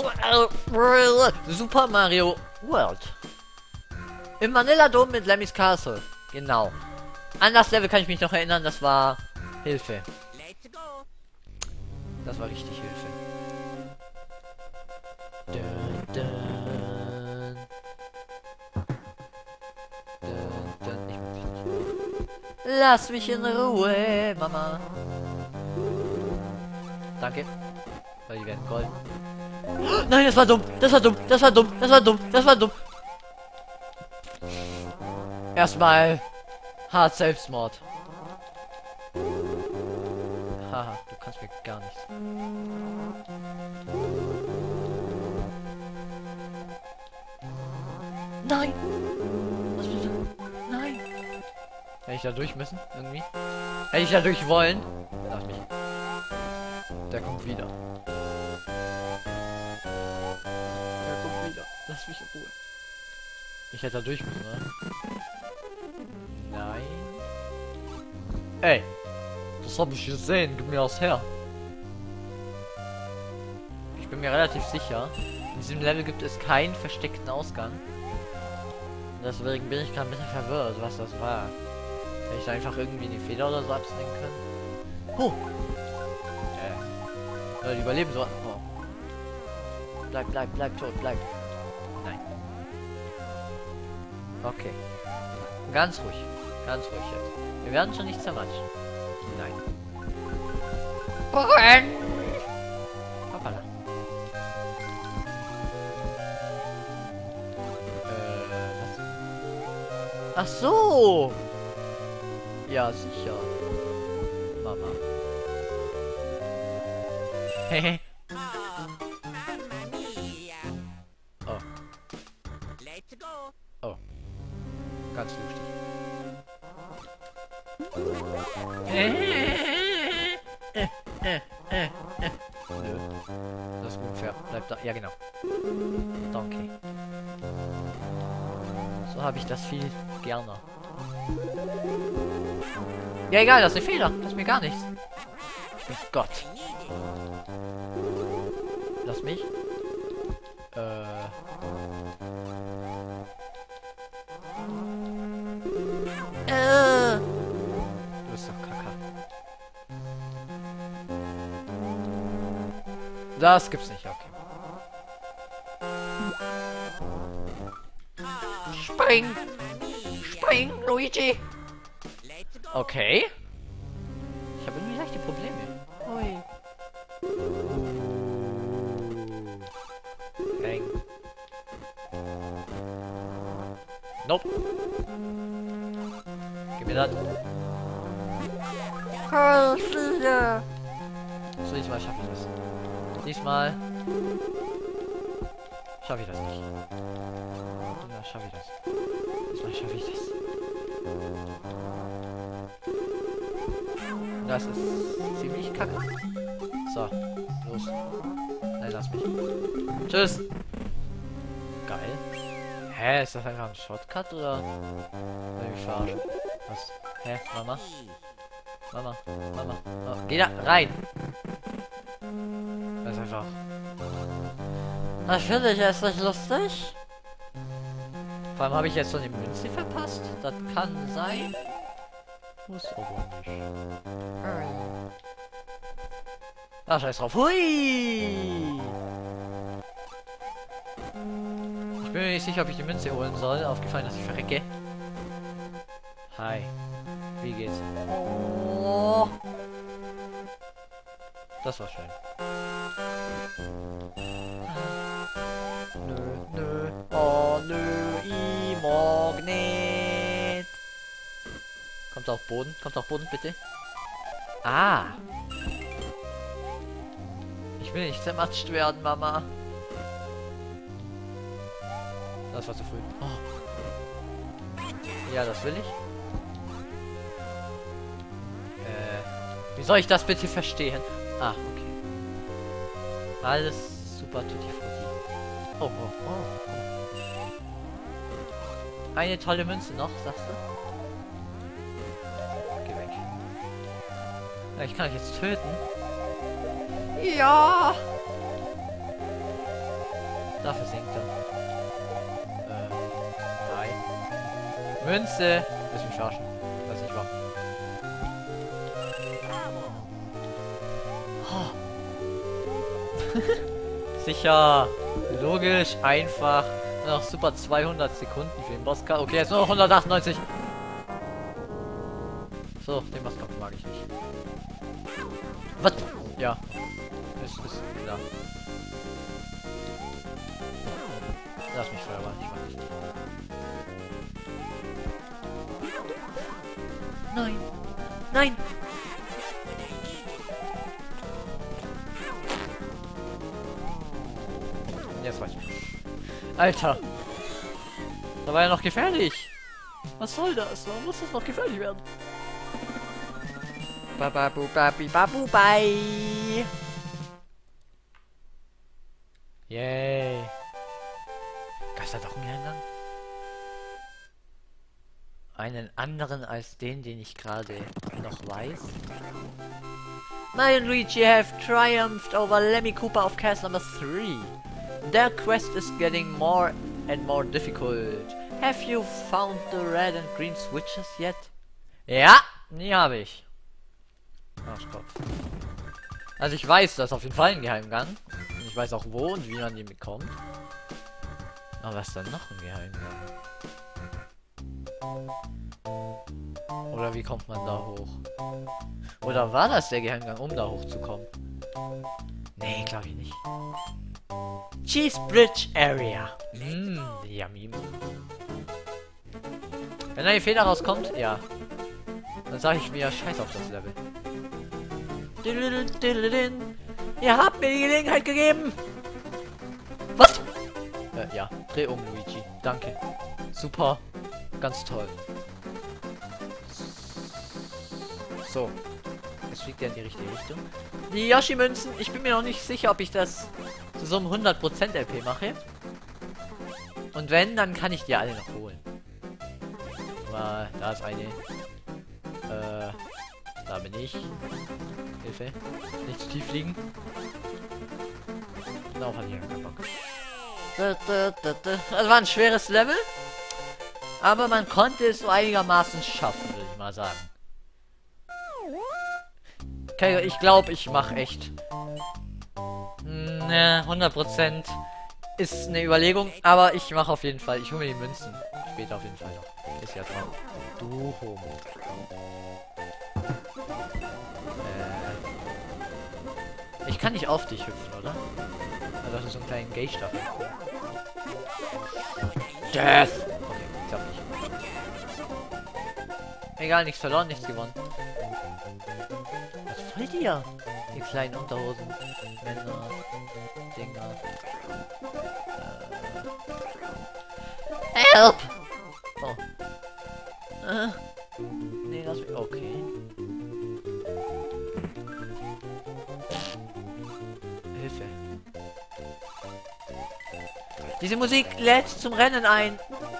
Super Mario World. Im Vanilla Dome mit Lemmys Castle. Genau. An das Level kann ich mich noch erinnern, das war Hilfe. Das war richtig Hilfe. Dun, dun. Dun, dun. Ich muss nicht. Lass mich in Ruhe, Mama. Danke. Weil die werden golden. Oh, nein, das war dumm. Das war dumm. Das war dumm. Das war dumm. Das war dumm. Erstmal hart Selbstmord. Haha, du kannst mir gar nichts. Nein! Was bitte? Nein! Hätte ich da durch müssen? Irgendwie? Hätte ich da durch wollen? Lass mich. Der kommt wieder. Der kommt wieder. Lass mich in Ruhe. Ich hätte da durch müssen, oder? Nein. Ey! Das habe ich gesehen. Gib mir das her. Ich bin mir relativ sicher. In diesem Level gibt es keinen versteckten Ausgang. Deswegen bin ich gerade ein bisschen verwirrt, was das war. Hätte ich da einfach irgendwie eine Feder oder so absnicken können? Oh! Die überleben so. Oh. Bleib tot, bleib. Nein. Okay. Ganz ruhig jetzt. Wir werden schon nicht zermatschen. Nein. Brenn! Hoppala. Was? Ach so! Ja, sicher. Mama. Hehe. Oh. Oh. Ganz lustig. Nö. Das ist unfair. Bleib da. Ja, genau. Danke. So habe ich das viel gerne. Ja, egal, das ist eine Fehler. Das ist mir gar nichts. Ich bin Gott. Lass mich. Du bist doch Kacke. Das gibt's nicht, okay. Spring! Spring, Luigi! Okay. Ich habe irgendwie leichte Probleme. Ui. Eng. Nope. Gib mir das. Fliege. So, diesmal schaffe ich das. Diesmal schaffe ich das nicht. Diesmal schaffe ich das. Diesmal schaffe ich das. Das ist ziemlich kacke. So, los. Nein, lass mich. Tschüss. Geil. Hä, ist das einfach ein Shortcut oder? Will ich mich verarschen? Was? Hä, Mama? Mama, Mama. Oh, geh da rein. Das ist einfach. Das finde ich erst nicht lustig. Vor allem habe ich jetzt so eine Münze verpasst. Das kann sein. Muss aber nicht. Ah, scheiß drauf. Hui! Ich bin mir nicht sicher, ob ich die Münze holen soll. Aufgefallen, dass ich verrecke. Hi. Wie geht's? Oh. Das war schön. Nö. Oh, nö. I Magnet. Kommt auf Boden. Kommt auf Boden, bitte. Ah. Ich will nicht zermatscht werden, Mama. Das war zu früh. Oh. Ja, das will ich. Wie soll ich das bitte verstehen? Ah, okay. Alles super tutti frutti. Oh. Eine tolle Münze noch, sagst du? Geh weg. Ja, ich kann euch jetzt töten. Ja! Dafür sinkt er. Nein. Münze! Willst du mich verarschen? Das ist nicht wahr. Oh. Sicher! Logisch, einfach. Noch super 200 Sekunden für den Bosskampf. Okay, jetzt nur noch 198. So, den Bosskampf mag ich nicht. Was? Ja. Ist klar. Lass mich Feuerball, ich mag nicht. Nein! Nein! Jetzt weiß ich. Alter! Da war ja noch gefährlich! Was soll das? Warum muss das noch gefährlich werden? Bababu babi babu bye! Yay! Gab's da doch einen Eingang? Einen anderen als den ich gerade noch weiß? Mario and Luigi have triumphed over Lemmy Cooper of Castle number 3. Their quest is getting more and more difficult. Have you found the red and green switches yet? Ja, die habe ich. Arschkopf. Also ich weiß, das ist auf jeden Fall ein Geheimgang. Und ich weiß auch wo und wie man den bekommt. Aber was ist dann noch ein Geheimgang? Oder wie kommt man da hoch? Oder war das der Geheimgang, um da hochzukommen? Nee, glaube ich nicht. Cheese Bridge Area. Yummy. Wenn da die Fehler rauskommt, ja. Dann sage ich mir, scheiß auf das Level. Ihr habt mir die Gelegenheit gegeben. Was? Ja, dreh um, Luigi. Danke. Super. Ganz toll. So. Jetzt fliegt er in die richtige Richtung. Die Yoshi-Münzen, ich bin mir noch nicht sicher, ob ich das zu so einem 100% LP mache. Und wenn, dann kann ich die alle noch holen. Mal, da ist eine. Da bin ich. Hilfe. Nicht zu tief fliegen. Darauf hatte ich ja keinen Bock. Das war ein schweres Level. Aber man konnte es so einigermaßen schaffen, würde ich mal sagen. Okay, ich glaube, ich mache echt. 100% ist eine Überlegung, aber ich mache auf jeden Fall. Ich hole mir die Münzen. Später auf jeden Fall noch. Ist ja dran. Du Homo. Ich kann nicht auf dich hüpfen, oder? Also das ist so ein kleiner Gay-Stachel. Death! Okay, ich glaube nicht. Egal, nichts verloren, nichts gewonnen. Was wollt ihr? Die kleinen Unterhosen. Männer. Dinger. Help! Oh. Nee, lass mich. Okay. Hilfe. Diese Musik lädt zum Rennen ein.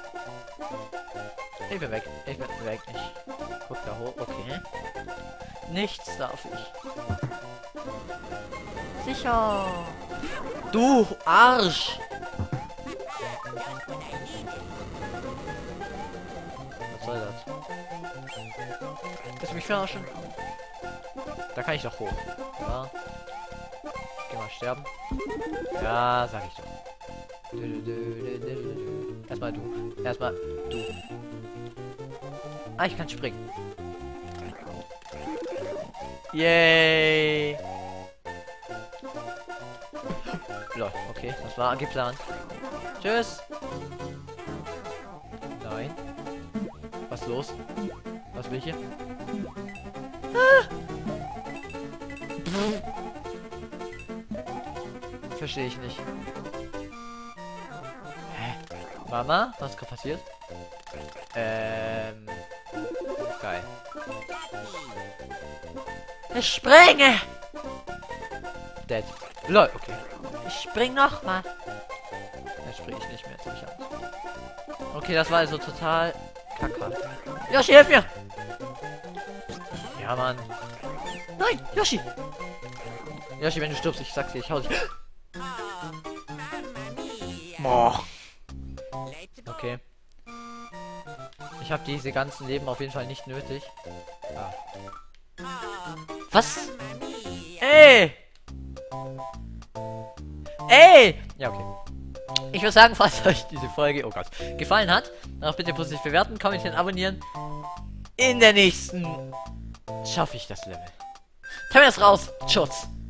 Ich bin weg. Ich bin weg. Ich guck da hoch. Okay. Nichts darf ich. Sicher. Du Arsch. Was soll das? Willst du mich verarschen? Da kann ich doch hoch. Ja. Geh mal sterben. Ja, sag ich doch. Erstmal du. Erstmal du. Ah, ich kann springen. Yay! Lol, okay, das war geplant. Tschüss! Nein. Was ist los? Was will ich hier? Ah! Verstehe ich nicht. Hä? Mama? Was ist gerade passiert? Geil. Ich springe! Dead. Lol, okay. Ich spring noch mal. Jetzt springe ich nicht mehr, jetzt hab ich Angst. Okay, das war also total kacke. Yoshi, hilf mir! Ja, Mann. Nein, Yoshi! Yoshi, wenn du stirbst, ich sag's dir, ich hau dich. Boah. Okay. Ich habe diese ganzen Leben auf jeden Fall nicht nötig. Ah. Was? Ey! Ey! Ja, okay. Ich würde sagen, falls euch diese Folge, oh Gott, gefallen hat, dann auch bitte positiv bewerten, kommentieren, abonnieren. In der nächsten schaffe ich das Level. Tamias raus. Schutz.